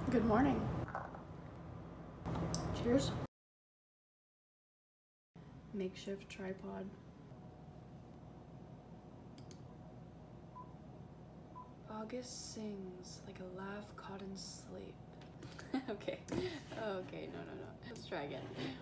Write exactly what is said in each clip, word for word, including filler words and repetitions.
Good morning. Cheers. Makeshift tripod. August sings like a laugh caught in sleep. Okay. Okay, no, no, no. Let's try again.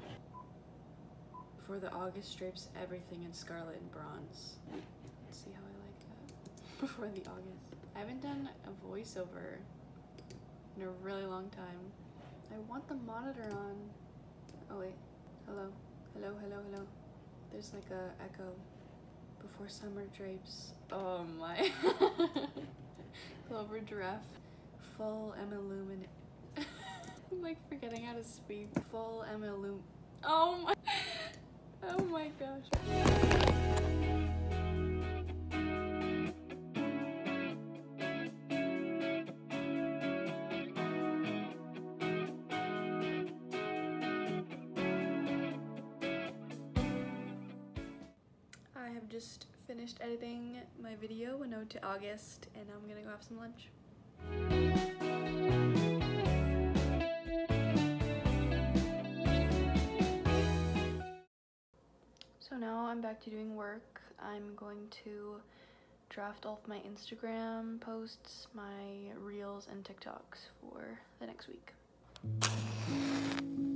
For the August drapes everything in scarlet and bronze. Let's see how I like that. Before the August. I haven't done a voiceover in a really long time. I want the monitor on. Oh wait. Hello. Hello, hello, hello. There's like a echo. Before summer drapes. Oh my. Clover giraffe. Full 𝙤𝙪𝙚𝙀𝙀. I'm like forgetting how to speak. Full 𝙤𝙪𝙚𝙀. Oh my. Oh my gosh. I have just finished editing my video, A Note to August, and I'm gonna go have some lunch. So now I'm back to doing work. I'm going to draft all of my Instagram posts, my reels, and TikToks for the next week.